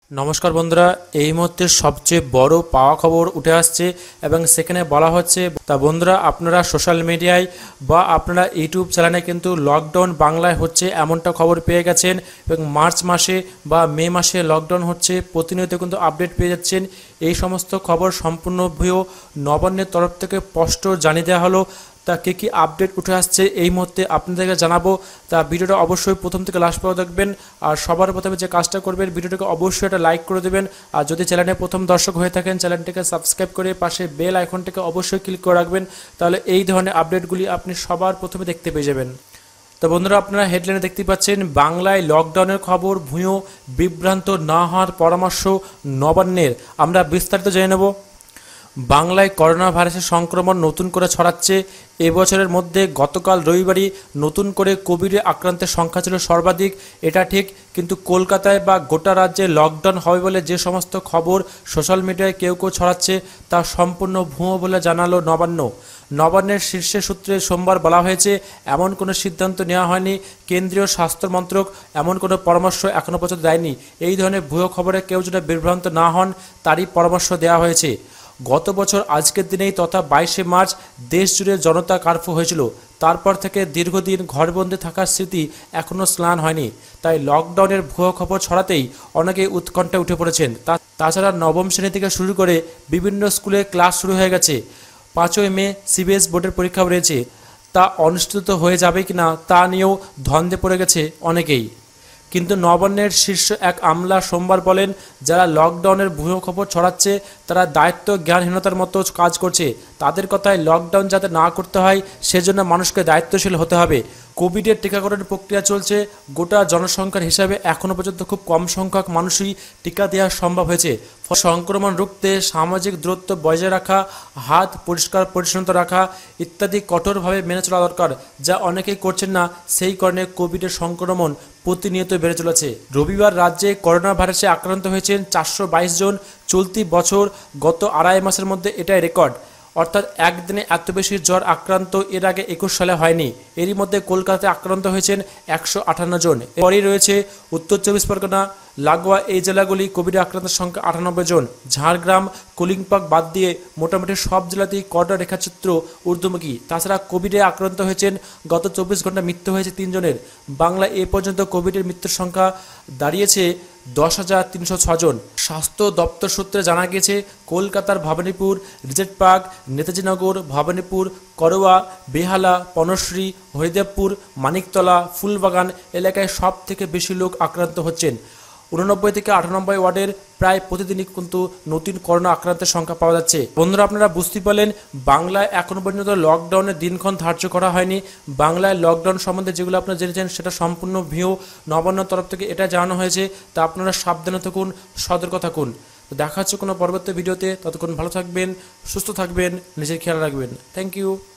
নমস্কার বন্ধুরা, এই মুহূর্তে সবচেয়ে বড় পাওয়া খবর উঠে আসছে এবং সেখানে বলা হচ্ছে তা বন্ধুরা আপনারা সোশ্যাল মিডিয়ায় বা আপনারা ইউটিউব চ্যানেলে কিন্তু লকডাউন বাংলায় হচ্ছে এমনটা খবর পেয়ে গেছেন এবং মার্চ মাসে বা মে মাসে লকডাউন হচ্ছে প্রতিনিয়ত কিন্তু আপডেট পেয়ে যাচ্ছেন। এই সমস্ত খবর সম্পূর্ণ ভিও নবান্নের তরফ থেকে স্পষ্ট জানিয়ে দেওয়া হলো। তা কী আপডেট উঠে আসছে এই মুহূর্তে আপনাদেরকে জানাবো। তা ভিডিওটা অবশ্যই প্রথম থেকে লাস্ট পর্যন্ত দেখবেন। আর সবার প্রথমে যে কাজটা করবেন, ভিডিওটাকে অবশ্যই একটা লাইক করে দেবেন। আর যদি চ্যানেলে প্রথম দর্শক হয়ে থাকেন, চ্যানেলটিকে সাবস্ক্রাইব করে পাশে বেল আইকনটিকে অবশ্যই ক্লিক করে রাখবেন। তাহলে এই ধরনের আপডেটগুলি আপনি সবার প্রথমে দেখতে পেয়ে যাবেন। তো বন্ধুরা, আপনারা হেডলাইনে দেখতে পাচ্ছেন বাংলায় লকডাউনের খবর, ভুঁইও বিভ্রান্ত না হওয়ার পরামর্শ নবান্নের। আমরা বিস্তারিত জেনে নেব। বাংলায় করোনা ভাইরাসের সংক্রমণ নতুন করে ছড়াচ্ছে। এবছরের মধ্যে গতকাল রবিবারই নতুন করে কোভিডে আক্রান্তের সংখ্যা ছিল সর্বাধিক, এটা ঠিক। কিন্তু কলকাতায় বা গোটা রাজ্যে লকডাউন হবে বলে যে সমস্ত খবর সোশ্যাল মিডিয়ায় কেউ ছড়াচ্ছে তা সম্পূর্ণ ভুয়ো বলে জানালো নবান্ন। নবান্নের শীর্ষ সূত্রে সোমবার বলা হয়েছে, এমন কোনো সিদ্ধান্ত নেওয়া হয়নি। কেন্দ্রীয় স্বাস্থ্য মন্ত্রক এমন কোনো পরামর্শ এখনও পর্যন্ত দেয়নি। এই ধরনের ভুয়ো খবরে কেউ যেন বিভ্রান্ত না হন তারই পরামর্শ দেওয়া হয়েছে। গত বছর আজকের দিনেই তথা 22শে মার্চ দেশ জুড়ে জনতা কারফিউ হয়েছিল। তারপর থেকে দীর্ঘদিন ঘরবন্দি থাকার স্মৃতি এখনও স্নান হয়নি। তাই লকডাউনের ভুয়ো খবর ছড়াতেই অনেকেই উৎকণ্ঠায় উঠে পড়েছেন। তাছাড়া নবম শ্রেণী থেকে শুরু করে বিভিন্ন স্কুলে ক্লাস শুরু হয়ে গেছে। 5ই মে সিবিএস বোর্ডের পরীক্ষাও রয়েছে। তা অনুষ্ঠিত হয়ে যাবে কিনা তা নিয়েও ধন্দে পড়ে গেছে অনেকেই। কিন্তু নবান্নের শীর্ষ এক আমলা সোমবার বলেন, যারা লকডাউনের ভুয়ো খবর ছড়াচ্ছে তারা দায়িত্ব জ্ঞানহীনতার মতো কাজ করছে। তাদের কথায় লকডাউন যাতে না করতে হয় সেজন্য মানুষকে দায়িত্বশীল হতে হবে। কোভিডের টিকাকরণের প্রক্রিয়া চলছে। গোটা জনসংখ্যার হিসাবে এখনও পর্যন্ত খুব কম সংখ্যক মানুষই টিকা দেওয়া সম্ভব হয়েছে। সংক্রমণ রুখতে সামাজিক দূরত্ব বজায় রাখা, হাত পরিষ্কার পরিচ্ছন্নতা রাখা ইত্যাদি কঠোরভাবে মেনে চলা দরকার, যা অনেকেই করছেন না। সেই কারণে কোভিডের সংক্রমণ প্রতিনিয়ত বেড়ে চলেছে। রবিবার রাজ্যে করোনা ভাইরাসে আক্রান্ত হয়েছেন 422 জন। চলতি বছর গত আড়াই মাসের মধ্যে এটাই রেকর্ড। অর্থাৎ একদিনে এত বেশি জ্বর আক্রান্ত এর আগে 21 সালে হয়নি। এরই মধ্যে কলকাতায় আক্রান্ত হয়েছেন 158 জন। এরপরই রয়েছে উত্তর 24 পরগনা, লাগোয়া এই জেলাগুলি কোভিডে আক্রান্তের সংখ্যা 98 জন। ঝাড়গ্রাম, কলিম্পং বাদ দিয়ে মোটামুটি সব জেলাতেই করোনা রেখাচিত্র ঊর্ধ্বমুখী। তাছাড়া কোভিডে আক্রান্ত হয়েছেন গত 24 ঘন্টা মৃত্যু হয়েছে 3 জনের। বাংলায় এ পর্যন্ত কোভিডের মৃত্যুর সংখ্যা দাঁড়িয়েছে 10,306 জন। স্বাস্থ্য দপ্তর সূত্রে জানা গিয়েছে, কলকাতার ভবানীপুর, রিজেন্ট পার্ক, নেতাজিনগর, ভবানীপুর, করোয়া, বেহালা, বনশ্রী, হরিদেবপুর, মানিকতলা, ফুলবাগান এলাকায় সব থেকে বেশি লোক আক্রান্ত হচ্ছেন। 89 থেকে 98 ওয়ার্ডের প্রায় প্রতিদিনই কিন্তু নতুন করোনা আক্রান্তের সংখ্যা পাওয়া যাচ্ছে। বন্ধুরা, আপনারা বুঝতে পারলেন বাংলায় এখনও পর্যন্ত লকডাউনের দিনক্ষণ ধার্য করা হয়নি। বাংলায় লকডাউন সম্বন্ধে যেগুলো আপনারা জেনেছেন সেটা সম্পূর্ণ ভিউ নবান্নের তরফ থেকে এটা জানানো হয়েছে। তা আপনারা সাবধানে থাকুন, সতর্ক থাকুন। দেখা হচ্ছে কোনো পরবর্তী ভিডিওতে। ততক্ষণ ভালো থাকবেন, সুস্থ থাকবেন, নিজের খেয়াল রাখবেন। Thank you.